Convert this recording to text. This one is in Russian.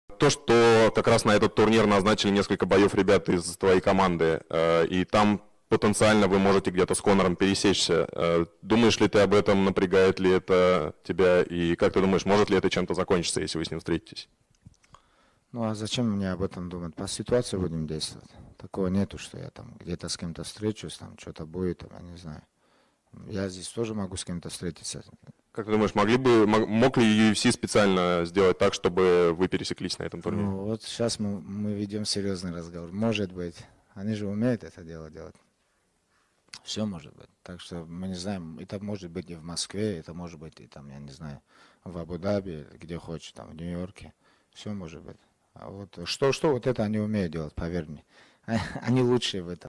То, что как раз на этот турнир назначили несколько боев ребят из твоей команды, и там потенциально вы можете где-то с Конором пересечься. Думаешь ли ты об этом, напрягает ли это тебя, и как ты думаешь, может ли это чем-то закончиться, если вы с ним встретитесь? Ну а зачем мне об этом думать? По ситуации будем действовать. Такого нету, что я там где-то с кем-то встречусь, там что-то будет, там, я не знаю. Я здесь тоже могу с кем-то встретиться. Как ты думаешь, мог ли UFC специально сделать так, чтобы вы пересеклись на этом турнире? Ну вот сейчас мы ведем серьезный разговор. Может быть, они же умеют это дело делать. Все может быть. Так что мы не знаем, это может быть и в Москве, это может быть и там, я не знаю, в Абу-Даби, где хочешь, там, в Нью-Йорке. Все может быть. А вот что вот это они умеют делать, поверь мне. Они лучшие в этом.